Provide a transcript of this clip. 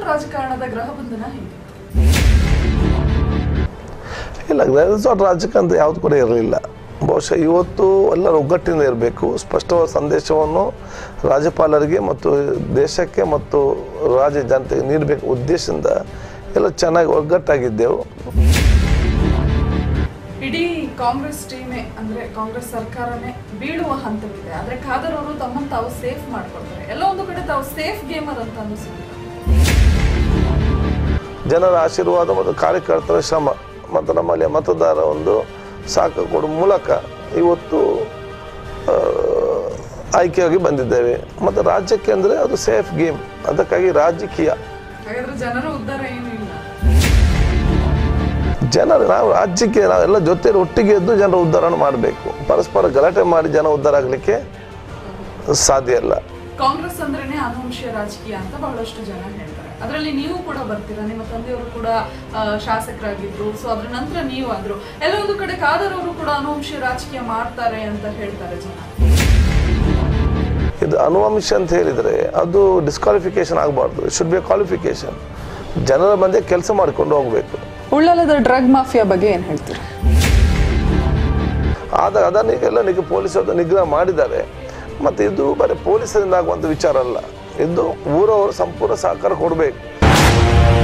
ರಾಜಕಾರಣದ ಗ್ರಹ ಬಂಧನ ಹೇಗೆ? ಇಲ್ಲ, ರೆಸಾರ್ಟ್ ರಾಜಕಾರಣ ಯಾವುದು ಕೂಡ ಇರಲಿಲ್ಲ. ಬಹುಶಃ ಇವತ್ತು ಎಲ್ಲರೂ ಒಗ್ಗಟ್ಟಿನಿಂದ ಇರಬೇಕು. ಸ್ಪಷ್ಟವಾದ ಸಂದೇಶವನ್ನು ರಾಜ್ಯಪಾಲರಿಗೆ ಮತ್ತು ದೇಶಕ್ಕೆ ಮತ್ತು ರಾಜ್ಯ ಜನತೆಗೆ ನೀಡಬೇಕು ಉದ್ದೇಶದಿಂದ ಎಲ್ಲ ಚೆನ್ನಾಗಿ ಒಗ್ಗಟ್ಟಾಗಿದ್ದೆವು. ಇಡೀ ಕಾಂಗ್ರೆಸ್ ಟೀಮೇ ಅಂದರೆ ಕಾಂಗ್ರೆಸ್ ಸರ್ಕಾರನೇ ಬೀಳುವ ಹಂತವಿದೆ. ಆದರೆ ಖಾದರ್ ಅವರು ತಮ್ಮನ್ನು ತಾವು ಸೇಫ್ ಮಾಡ್ಕೊಳ್ತಾರೆ. ಎಲ್ಲ ಒಂದು ಕಡೆ ತಾವು ಸೇಫ್ ಗೇಮರ್ ಅಂತ ಅನಿಸುತ್ತೆ. ಜನರ ಆಶೀರ್ವಾದ ಮತ್ತು ಕಾರ್ಯಕರ್ತರ ಶ್ರಮ ಮತ್ತು ನಮ್ಮಲ್ಲಿ ಮತದಾರ ಒಂದು ಸಾಕು ಕೊಡುವ ಮೂಲಕ ಇವತ್ತು ಆಯ್ಕೆಯಾಗಿ ಬಂದಿದ್ದೇವೆ. ಮತ್ತು ರಾಜ್ಯಕ್ಕೆ ಅಂದರೆ ಅದು ಸೇಫ್ ಗೇಮ್, ಅದಕ್ಕಾಗಿ ರಾಜಕೀಯ. ಹಾಗಾದ್ರೆ ಜನರ ಉದ್ಧಾರ ಏನೂ ಇಲ್ಲ. ನಾವು ರಾಜ್ಯಕ್ಕೆ ನಾವೆಲ್ಲ ಜೊತೆ ಒಟ್ಟಿಗೆ ಇದ್ದು ಜನರ ಉದ್ಧಾರ ಮಾಡಬೇಕು. ಪರಸ್ಪರ ಗಲಾಟೆ ಮಾಡಿ ಜನ ಉದ್ಧಾರ ಆಗಲಿಕ್ಕೆ ಸಾಧ್ಯ ಇಲ್ಲ. ಕಾಂಗ್ರೆಸ್ ಅಂದ್ರೇನೆ ಅನುವಂಶೀಯ ರಾಜಕೀಯ ಅಂತ ಬಹಳಷ್ಟು ಜನ ಹೇಳ್ತಾರೆ. ಅದರಲ್ಲಿ ನೀವು ಕೂಡ ಬರ್ತೀರಾ, ನಿಮ್ಮ ತಂದೆಯವರು ಕೂಡ ಶಾಸಕರಾಗಿದ್ರು. ಸೊ ಅದ್ರ ನಂತರ ನೀವು ಆದ್ರು. ಎಲ್ಲ ಒಂದು ಕಡೆ ಖಾದರ್ ಅವರು ಕೂಡ ಅನುವಂಶೀಯ ರಾಜಕೀಯ ಮಾಡ್ತಾರೆ ಅಂತ ಹೇಳ್ತಾರೆ ಜನ. ಇದು ಅನುವಂಶ ಅಂತ ಹೇಳಿದರೆ ಅದು ಡಿಸ್ಕ್ವಾಲಿಫಿಕೇಶನ್ ಆಗಬಾರ್ದು. It should be a qualification. ಜನರ ಮಧ್ಯೆ ಕೆಲಸ ಮಾಡಿಕೊಂಡು ಹೋಗಬೇಕು. ಉಳ್ಳಾಲದ ಡ್ರಗ್ ಮಾಫಿಯಾ ಬಗ್ಗೆ ಏನು ಹೇಳ್ತೀರಾ? ಆದಾಗ ಅದನ್ನೆಲ್ಲ ಪೊಲೀಸರು ನಿಗ್ರಹ ಮಾಡಿದ್ದಾರೆ. ಮತ್ತು ಇದು ಬರೀ ಪೊಲೀಸರಿಂದ ಆಗುವಂಥ ವಿಚಾರ ಅಲ್ಲ, ಇದು ಊರವರು ಸಂಪೂರ್ಣ ಸಹಕಾರ ಕೊಡಬೇಕು.